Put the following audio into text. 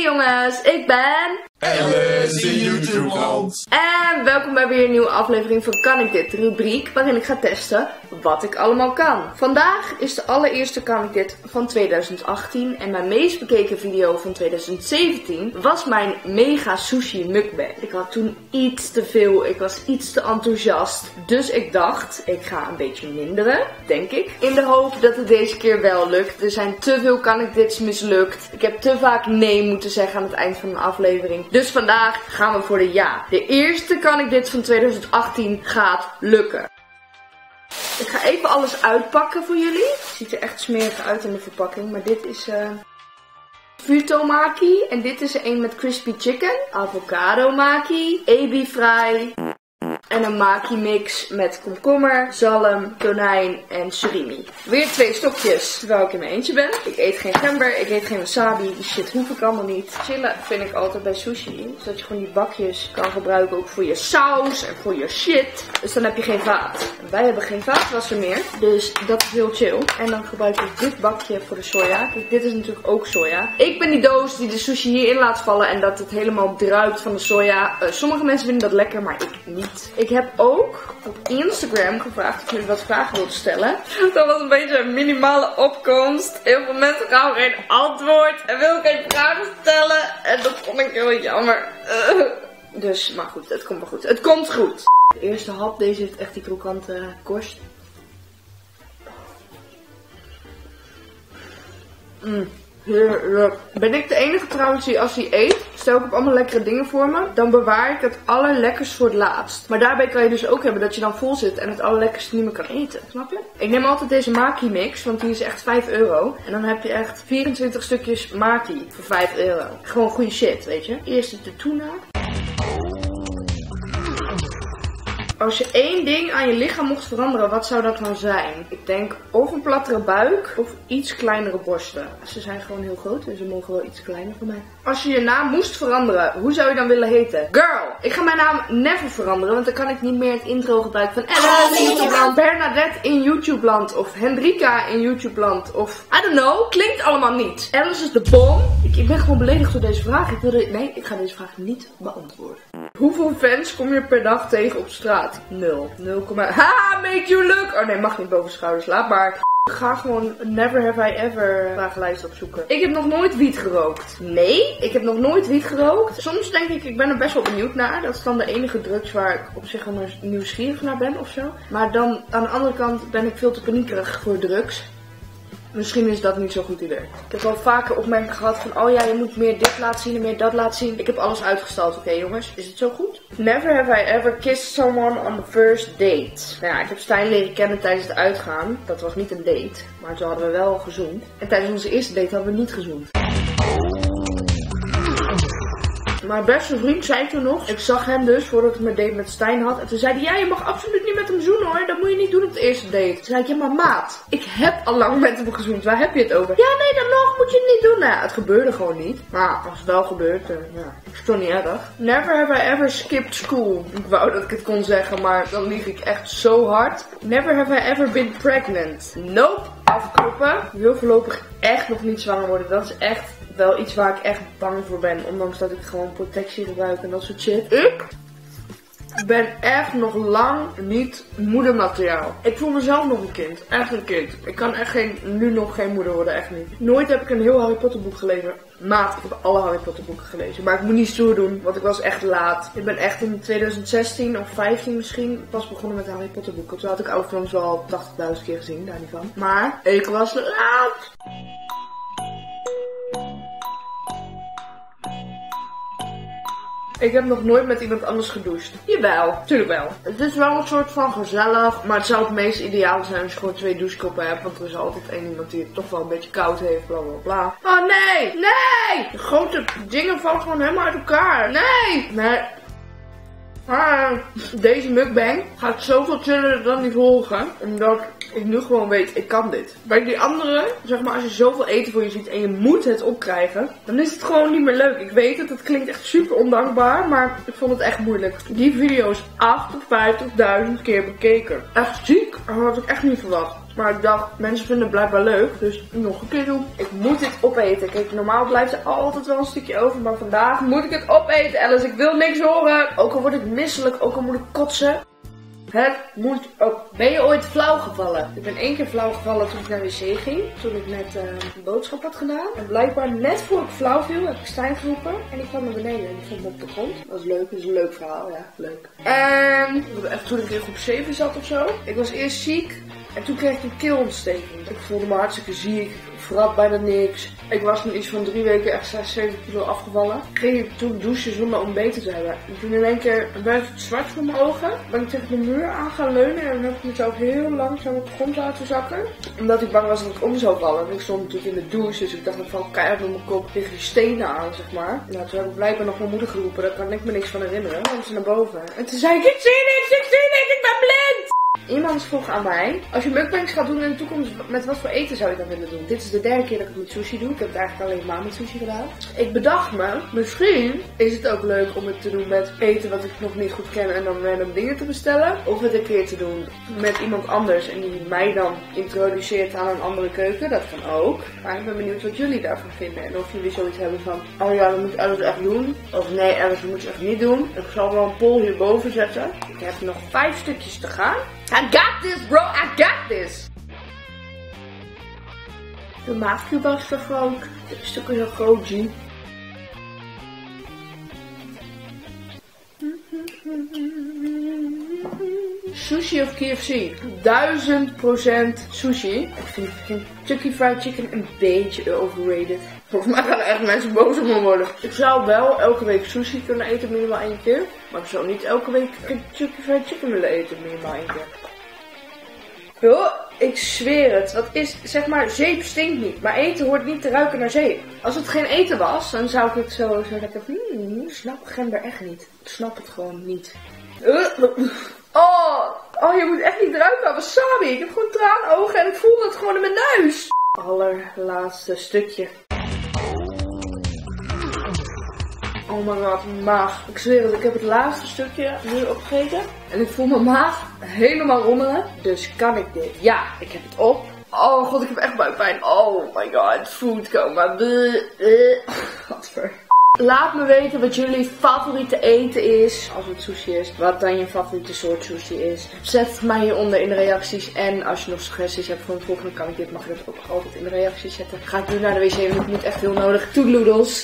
jongens, ik ben Alice in YouTube-land. En welkom bij weer een nieuwe aflevering van Kan ik dit? De rubriek waarin ik ga testen wat ik allemaal kan. Vandaag is de allereerste Kan ik dit van 2018 en mijn meest bekeken video van 2017 was mijn mega sushi mukbang. Ik had toen iets te veel, ik was iets te enthousiast, dus ik dacht ik ga een beetje minderen, denk ik. In de hoop dat het deze keer wel lukt. Er zijn te veel Kan ik dit's mislukt. Ik heb te vaak nee moeten zeggen aan het eind van een aflevering. Dus vandaag gaan we voor de ja. De eerste Kan ik dit van 2018 gaat lukken. Ik ga even alles uitpakken voor jullie. Het ziet er echt smerig uit in de verpakking. Maar dit is Futomaki. En dit is er een met crispy chicken. Avocado maki. Ebi fry. En een maki mix met komkommer, zalm, tonijn en surimi. Weer 2 stokjes, terwijl ik in mijn eentje ben. Ik eet geen gember, ik eet geen wasabi. Die shit hoef ik allemaal niet. Chillen vind ik altijd bij sushi. Zodat je gewoon die bakjes kan gebruiken ook voor je saus en voor je shit. Dus dan heb je geen vaat. Wij hebben geen vaatwasser meer. Dus dat is heel chill. En dan gebruik ik dit bakje voor de soja. Kijk, dit is natuurlijk ook soja. Ik ben die doos die de sushi hierin laat vallen en dat het helemaal druipt van de soja. Sommige mensen vinden dat lekker, maar ik niet. Ik heb ook op Instagram gevraagd of jullie wat vragen wilden stellen. Dat was een beetje een minimale opkomst. Heel veel mensen gaven geen antwoord en wilden geen vragen stellen. En dat vond ik heel jammer. Dus, maar goed, het komt wel goed. Het komt goed. De eerste hap, deze heeft echt die krokante korst. Heerlijk. Ben ik de enige trouwens die als hij eet, stel ik op allemaal lekkere dingen voor me, dan bewaar ik het allerlekkers voor het laatst. Maar daarbij kan je dus ook hebben dat je dan vol zit en het allerlekkerste niet meer kan eten. Snap je? Ik neem altijd deze maki mix, want die is echt €5. En dan heb je echt 24 stukjes maki voor €5. Gewoon goede shit, weet je. Eerst de tuna. Als je één ding aan je lichaam mocht veranderen, wat zou dat dan zijn? Ik denk of een plattere buik of iets kleinere borsten. Ze zijn gewoon heel groot, dus ze mogen wel iets kleiner voor mij. Als je je naam moest veranderen, hoe zou je dan willen heten? Girl! Ik ga mijn naam never veranderen, want dan kan ik niet meer het intro gebruiken van Alice in YouTube-land, Bernadette in YouTube-land of Hendrika in YouTube-land of I don't know. Klinkt allemaal niet. Alice is de bom. Ik ben gewoon beledigd door deze vraag. Nee, ik ga deze vraag niet beantwoorden. Hoeveel fans kom je per dag tegen op straat? 0. Ha, make you look. Oh nee, mag niet boven schouders. Laat maar. Ga gewoon Never Have I Ever vragenlijst opzoeken. Ik heb nog nooit wiet gerookt. Nee, ik heb nog nooit wiet gerookt. Soms denk ik ben er best wel benieuwd naar. Dat is dan de enige drugs waar ik op zich wel nieuwsgierig naar ben ofzo. Maar dan aan de andere kant ben ik veel te paniekerig voor drugs. Misschien is dat niet zo'n goed idee. Ik heb al vaker opmerkingen gehad van, oh ja, je moet meer dit laten zien en meer dat laten zien. Ik heb alles uitgesteld, oké jongens? Is het zo goed? Never have I ever kissed someone on the first date. Nou ja, ik heb Stijn leren kennen tijdens het uitgaan. Dat was niet een date, maar toen hadden we wel gezoend. En tijdens onze eerste date hadden we niet gezoend. Mijn beste vriend zei toen nog, ik zag hem dus voordat ik mijn date met Stijn had. En toen zei hij, ja, je mag absoluut niet met hem zoenen hoor. Dat moet je niet doen op de eerste date. Toen zei ik, ja maar maat, ik heb al lang met hem gezoend. Waar heb je het over? Ja nee, dan nog moet je het niet doen. Nou ja, het gebeurde gewoon niet. Maar als het wel gebeurt, ja, is toch niet erg. Never have I ever skipped school. Ik wou dat ik het kon zeggen, maar dan lieg ik echt zo hard. Never have I ever been pregnant. Nope. Afkloppen. Ik wil voorlopig echt nog niet zwanger worden. Dat is echt wel iets waar ik echt bang voor ben. Ondanks dat ik gewoon protectie gebruik en dat soort shit. Ik ben echt nog lang niet moedermateriaal. Ik voel mezelf nog een kind. Echt een kind. Ik kan echt nu nog geen moeder worden. Echt niet. Nooit heb ik een heel Harry Potter boek gelezen. Maat, ik heb alle Harry Potter boeken gelezen. Maar ik moet niet stoer doen, want ik was echt laat. Ik ben echt in 2016 of 15 misschien pas begonnen met Harry Potter boeken. Toen had ik overigens wel 80.000 keer gezien, daar niet van. Maar ik was laat. Ik heb nog nooit met iemand anders gedoucht. Jawel, tuurlijk wel. Het is wel een soort van gezellig, maar het zou het meest ideaal zijn als je gewoon 2 douchekoppen hebt. Want er is altijd één iemand die het toch wel een beetje koud heeft, bla bla bla. Oh nee, nee! De grote dingen vallen gewoon helemaal uit elkaar. Nee! Nee. Deze mukbang gaat zoveel chiller dan die vorige. Omdat ik nu gewoon weet, ik kan dit. Bij die andere, zeg maar, als je zoveel eten voor je ziet en je moet het opkrijgen, dan is het gewoon niet meer leuk. Ik weet het klinkt echt super ondankbaar, maar ik vond het echt moeilijk. Die video is 58.000 keer bekeken. Echt ziek, dat had ik echt niet verwacht. Maar ik dacht, mensen vinden het blijkbaar leuk. Dus nog een keer doen. Ik moet dit opeten. Kijk, normaal blijft er altijd wel een stukje over. Maar vandaag moet ik het opeten, Alice. Ik wil niks horen. Ook al word ik misselijk, ook al moet ik kotsen. Het moet ook. Ben je ooit flauw gevallen? Ik ben 1 keer flauw gevallen toen ik naar de wc ging. Toen ik net een boodschap had gedaan. En blijkbaar net voor ik flauw viel heb ik Stijn geroepen. En die kwam naar beneden en die vond me op de grond. Dat is leuk, dat is een leuk verhaal, ja, leuk. En toen ik in groep 7 zat of zo. Ik was eerst ziek. En toen kreeg ik een keelontsteking. Ik voelde me hartstikke ziek. Ik vrat bijna niks. Ik was nu iets van 3 weken echt 6, 7 kilo afgevallen. Ging ik toen douchen zonder ontbeten te hebben. En toen in één keer werd het zwart voor mijn ogen. Ben ik tegen de muur aan gaan leunen. En heb ik mezelf heel langzaam op de grond laten zakken. Omdat ik bang was dat ik om zou vallen. En ik stond natuurlijk in de douche. Dus ik dacht ik val keihard op mijn kop tegen die stenen aan, zeg maar. Nou, toen heb ik blijkbaar nog mijn moeder geroepen. Daar kan ik me niks van herinneren. Dan kwam ze naar boven. En toen zei ik zie niks, ik ben blind! Iemand vroeg aan mij, als je mukbangs gaat doen in de toekomst, met wat voor eten zou je dan willen doen? Dit is de 3e keer dat ik het met sushi doe. Ik heb het eigenlijk alleen maar met sushi gedaan. Ik bedacht me, misschien is het ook leuk om het te doen met eten wat ik nog niet goed ken en dan random dingen te bestellen. Of het een keer te doen met iemand anders en die mij dan introduceert aan een andere keuken. Dat kan ook. Maar ik ben benieuwd wat jullie daarvan vinden. En of jullie zoiets hebben van, oh ja, dat moet Alice echt doen. Of nee, Alice, dat moet je echt niet doen. Ik zal wel een poll hierboven zetten. Ik heb nog 5 stukjes te gaan. I got this, bro. I got this. De maagcube was te groot. De stukken heel groot, G. Sushi of KFC? 1000% sushi. Ik vind Kentucky Fried Chicken een beetje overrated. Volgens mij gaan er echt mensen boos op me worden. Ik zou wel elke week sushi kunnen eten, minimaal 1 keer. Maar ik zou niet elke week Kentucky Fried Chicken willen eten, minimaal 1 keer. Oh, ik zweer het. Wat is, zeg maar, zeep stinkt niet. Maar eten hoort niet te ruiken naar zeep. Als het geen eten was, dan zou ik het zo lekker snap gember echt niet. Ik snap het gewoon niet. Oh, je moet echt niet ruiken aan wasabi. Ik heb gewoon traanogen en ik voel het gewoon in mijn neus. Allerlaatste stukje. Oh my god, mijn maag. Ik zweer het, ik heb het laatste stukje nu opgegeten. En ik voel mijn maag helemaal rommelen. Dus kan ik dit? Ja, ik heb het op. Oh god, ik heb echt buikpijn. Oh my god, food coma. Godver. Laat me weten wat jullie favoriete eten is. Als het sushi is. Wat dan je favoriete soort sushi is. Zet het mij hieronder in de reacties. En als je nog suggesties hebt voor een volgende, kan ik dit, mag je dat ook altijd in de reacties zetten. Ga ik nu naar de wc, want ik heb niet echt heel nodig. Toedloedels.